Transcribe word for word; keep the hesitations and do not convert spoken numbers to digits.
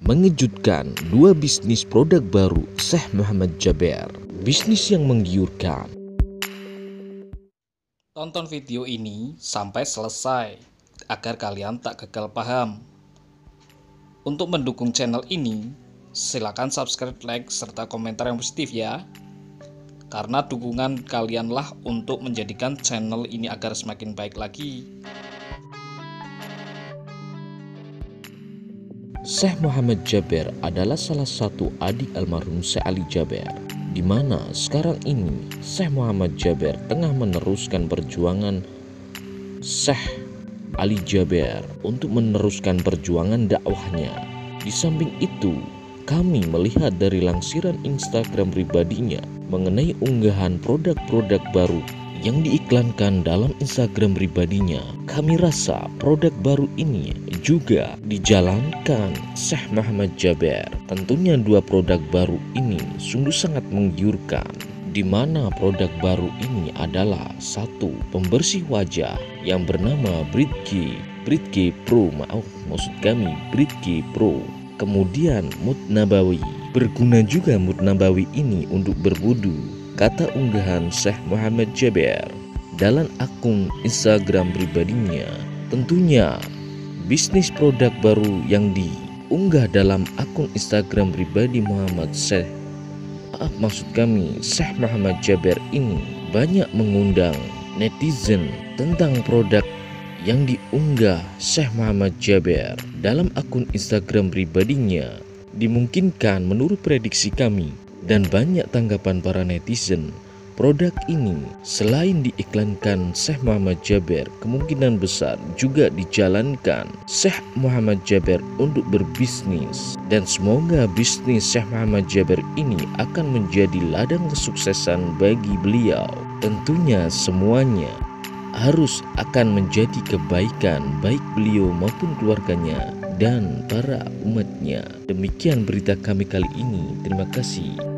Mengejutkan, dua bisnis produk baru Syekh Muhammad Jaber, bisnis yang menggiurkan. Tonton video ini sampai selesai agar kalian tak gagal paham. Untuk mendukung channel ini, silakan subscribe, like, serta komentar yang positif ya. Karena dukungan kalianlah untuk menjadikan channel ini agar semakin baik lagi. Syekh Muhammad Jaber adalah salah satu adik almarhum Syekh Ali Jaber, di mana sekarang ini Syekh Muhammad Jaber tengah meneruskan perjuangan Syekh Ali Jaber untuk meneruskan perjuangan dakwahnya. Di samping itu, kami melihat dari langsiran Instagram pribadinya mengenai unggahan produk-produk baru yang diiklankan dalam Instagram pribadinya. Kami rasa produk baru ini juga dijalankan Syekh Muhammad Jaber. Tentunya dua produk baru ini sungguh sangat menggiurkan, di mana produk baru ini adalah satu pembersih wajah yang bernama Britke Britke Pro, maaf maksud kami Britke Pro. Kemudian Mud Nabawi, berguna juga Mud Nabawi ini untuk berwudu, kata unggahan Syekh Muhammad Jaber dalam akun Instagram pribadinya. Tentunya bisnis produk baru yang diunggah dalam akun Instagram pribadi Muhammad Syekh maaf maksud kami Syekh Muhammad Jaber ini banyak mengundang netizen tentang produk yang diunggah Syekh Muhammad Jaber dalam akun Instagram pribadinya. Dimungkinkan menurut prediksi kami dan banyak tanggapan para netizen, produk ini selain diiklankan Syekh Muhammad Jaber, kemungkinan besar juga dijalankan Syekh Muhammad Jaber untuk berbisnis. Dan semoga bisnis Syekh Muhammad Jaber ini akan menjadi ladang kesuksesan bagi beliau. Tentunya semuanya harus akan menjadi kebaikan baik beliau maupun keluarganya dan para umatnya. Demikian berita kami kali ini. Terima kasih.